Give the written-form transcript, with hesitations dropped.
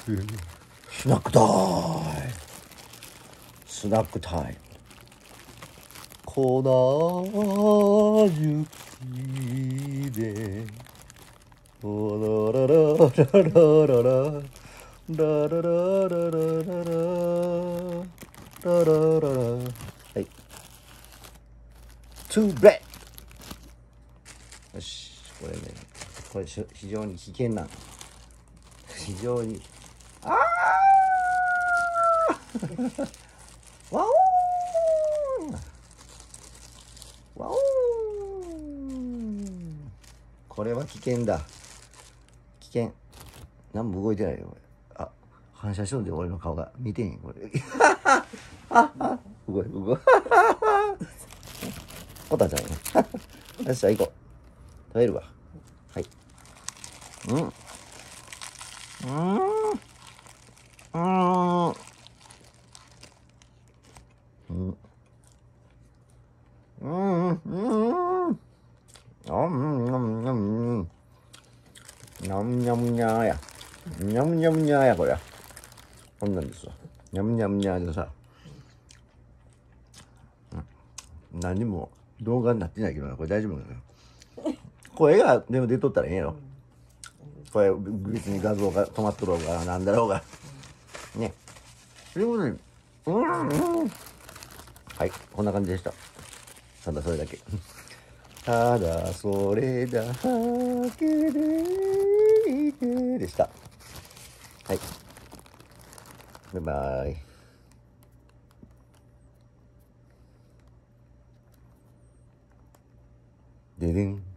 スナックタイム、スナックタイム、粉雪でおらららららららララララララララララ、はい、トゥーブレッド。よし、これね、これ非常に危険な、非常にあーわおーわおー、これは危険だ、危険。何も動いてないよこれ。あ、反射しとんで俺の顔が見てへんこれ動い動いおたちゃんよっしゃ行こう、食べるわ。はい、うんうんうんうんうんにゃんにゃんにゃーや、にゃんにゃんにゃーや、これこんなんですわ、にゃんにゃんにゃーでさ、何も動画になってないけどな、これ大丈夫なのよ。これ絵がでも出とったらええやろ、これ別に画像が止まっとろうがなんだろうがね。ということで、はい、こんな感じでした。ただそれだけただそれだけでいてでした。はい、バイバイ。ででん。